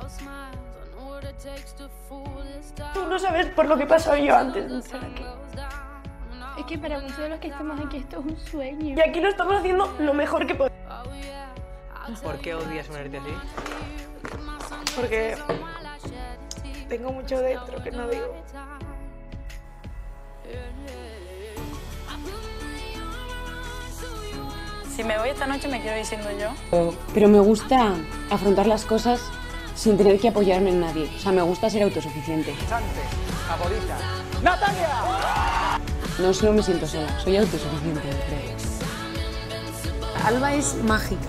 Tú no sabes por lo que pasó yo antes de estar aquí. Es que para muchos de los que estamos aquí esto es un sueño. Y aquí lo estamos haciendo lo mejor que podemos. ¿Por qué odias ponerte así? Porque tengo mucho dentro que no digo. Si me voy esta noche me quiero ir siendo yo. Pero me gusta afrontar las cosas sin tener que apoyarme en nadie. O sea, me gusta ser autosuficiente. Favorita. ¡Natalia! No solo me siento sola, soy autosuficiente, creo. Alba es mágica.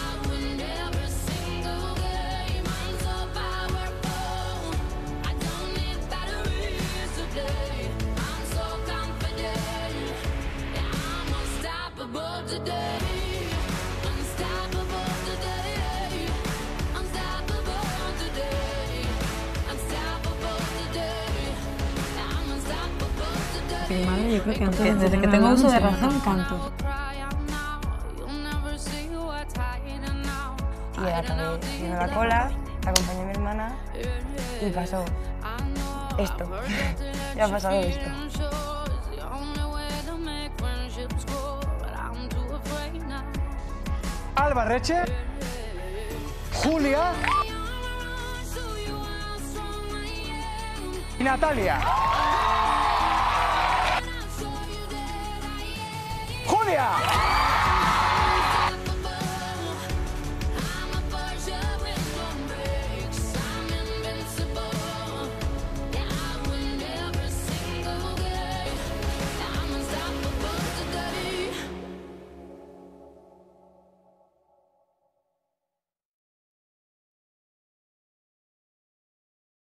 Mi madre, yo creo que antes desde que tengo uso de razón canto. Y acabé viendo la cola, acompañé a mi hermana y pasó esto. Ya ha pasado esto. Alba Reche, Julia y Natalia. ¡Julia!